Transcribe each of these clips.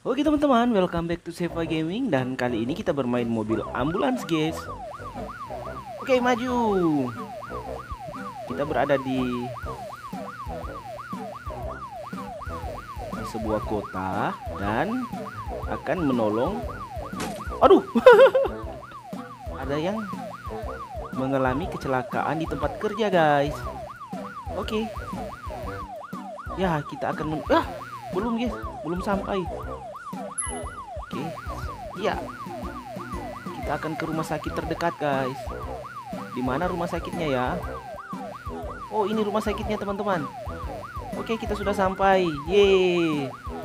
Oke teman-teman, welcome back to Seva Gaming. Dan kali ini kita bermain mobil ambulans guys. Oke, maju. Kita berada di sebuah kota dan akan menolong. Aduh. Ada yang mengalami kecelakaan di tempat kerja guys. Oke. Ya, kita akan belum guys, belum sampai. Oke, ya, kita akan ke rumah sakit terdekat guys. Di mana rumah sakitnya ya? Oh, ini rumah sakitnya teman-teman. Oke, kita sudah sampai. Yeay.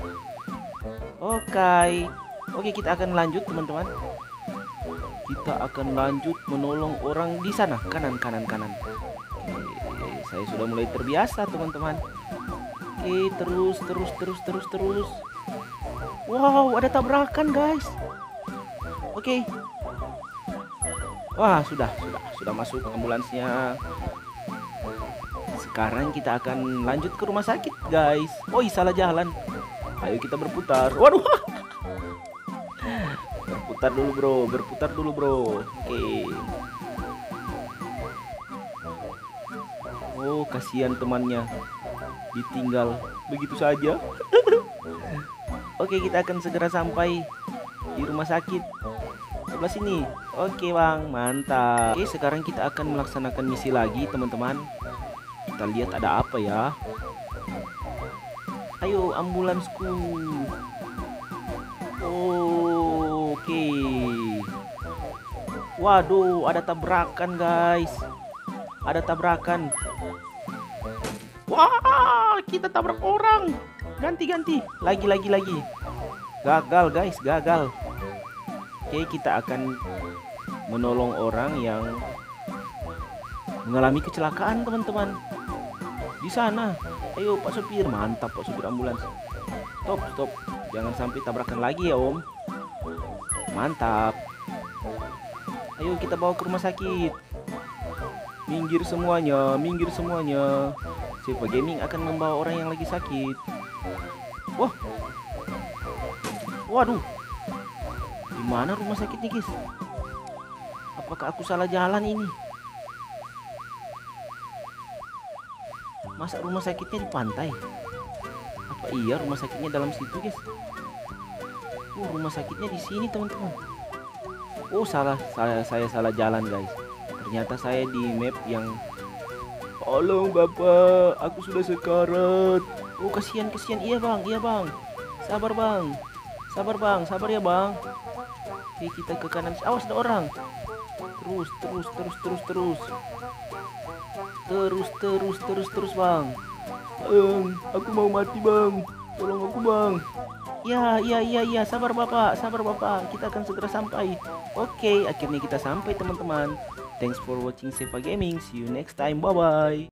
Oke, kita akan lanjut teman-teman. Kita akan lanjut menolong orang di sana. Kanan. Oke, saya sudah mulai terbiasa teman-teman. Oke, terus. Wow, ada tabrakan guys. Oke. Wah, sudah masuk ambulansnya. Sekarang kita akan lanjut ke rumah sakit guys. Oh, salah jalan. Ayo kita berputar. Waduh. Berputar dulu bro. Oke. Oh, kasihan temannya ditinggal begitu saja. Oke, kita akan segera sampai di rumah sakit sebelah sini. Oke bang, mantap. Oke, sekarang kita akan melaksanakan misi lagi teman-teman. Kita lihat ada apa ya. Ayo ambulansku. Oke. Waduh, ada tabrakan guys. Ada tabrakan. Wah, kita tabrak orang. Ganti. Lagi. Gagal guys, gagal. Oke, kita akan menolong orang yang mengalami kecelakaan teman-teman. Di sana. Ayo Pak Sopir, mantap Pak Sopir ambulans. Stop. Jangan sampai tabrakan lagi ya Om. Mantap. Ayo kita bawa ke rumah sakit. Minggir semuanya. Seva Gaming akan membawa orang yang lagi sakit. Wah. Waduh. Di mana rumah sakitnya, guys? Apakah aku salah jalan ini? Masa rumah sakitnya di pantai? Apa iya rumah sakitnya dalam situ, guys? Rumah sakitnya di sini, teman-teman. Oh, saya salah jalan, guys. Ternyata saya di map yang tolong Bapak, aku sudah sekarat. Oh, kasihan. Iya bang. Sabar ya bang. Oke, kita ke kanan. Awas, ada orang. Terus bang. Aku mau mati bang. Tolong aku bang. Ya, sabar bapak. Kita akan segera sampai. Oke, akhirnya kita sampai teman-teman. Thanks for watching Seva Gaming. See you next time. Bye bye.